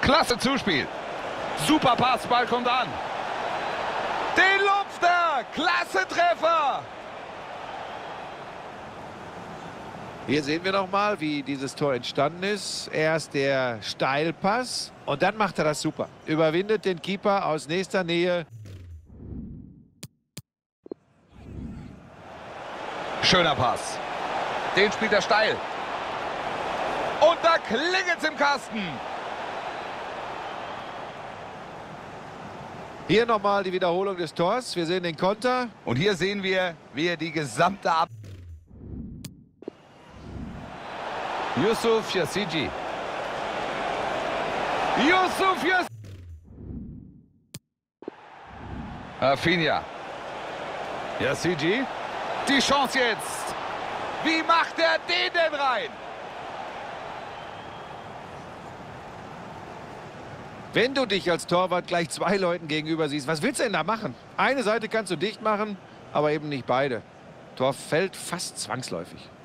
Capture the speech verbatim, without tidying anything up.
Klasse Zuspiel. Super Pass, Ball kommt an. Den lupft er. Klasse Treffer. Hier sehen wir noch mal, wie dieses Tor entstanden ist. Erst der Steilpass und dann macht er das super. Überwindet den Keeper aus nächster Nähe. Schöner Pass. Den spielt er steil. Und da klingelt's im Kasten. Hier nochmal die Wiederholung des Tors. Wir sehen den Konter. Und hier sehen wir, wie er die gesamte Ab... Yusuf Yassiji. Yusuf Yassiji. Rafinha. Yassiji. Die Chance jetzt. Wie macht er den denn rein? Wenn du dich als Torwart gleich zwei Leuten gegenüber siehst, was willst du denn da machen? Eine Seite kannst du dicht machen, aber eben nicht beide. Tor fällt fast zwangsläufig.